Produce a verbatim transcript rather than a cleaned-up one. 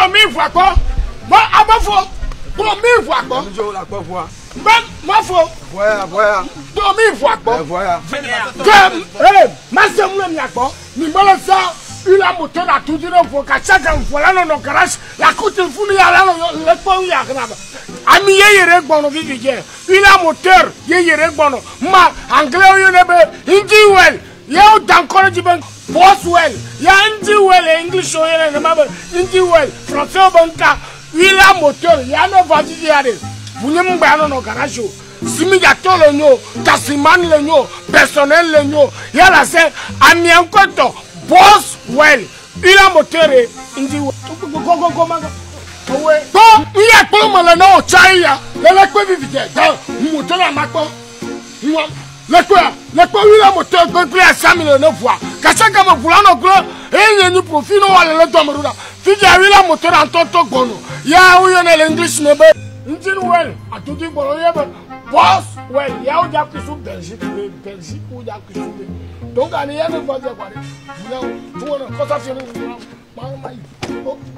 mi voix quoi? Moi, à ma foi, pour mi voix quoi? Ben, ma foi. Voilà, voilà. Pour mi voix quoi? Voilà. Que, eh, ma soeur, moi, mi quoi? Ni mal ça. Il a moteur à tout dire pour qu'à chaque fois là dans garage la coûte fou il y a là le point il y a grave ami yere gbono vi vi il a moteur yere gbono ma anglais yo nebe indi well yo d'encore du ben boss well ya indi well english yo yere ma indi well français banka il a moteur ya no va dire vous ne m'ba dans garage simi ya tolo nyo tasiman le nyo personnel le nyo ya la c'est ami enkoto boss well il a moteur indi go go go go manga owe to il a ko mo le no chaya le le ko vivite da moteur la mako nwa le ko le ko il a moteur go plus à cinq mille neuf fois ka chaka mo bulano gro e ye ni profit no wale le to mo fi ja il a moteur en toto gono ya u yo na english ne be indi well atuti gbo ye be boss well ya o ja ku su Belgique Belgique o ja ku su donc, il y a une fois, il y a une fois, il y a une fois, il y a une fois,